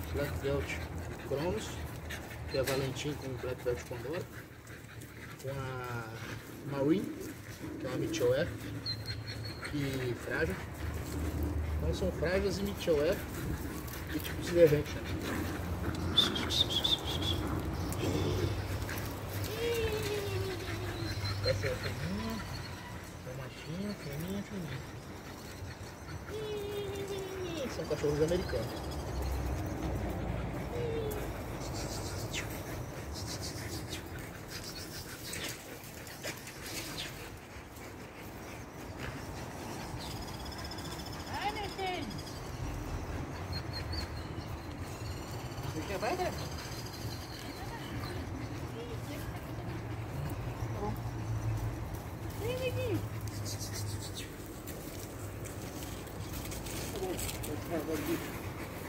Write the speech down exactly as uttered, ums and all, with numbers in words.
Black Belt Cronos, que é Valentim com Black Belt Condor, com a Marine, que é uma Mitchell Air, e frágil. Então são frágeis e Mitchell Air e tipo divergente, né? Essa é a fêmea, é o machinho, fêmea, fêmea. São cachorros americanos. Você quer vai, né?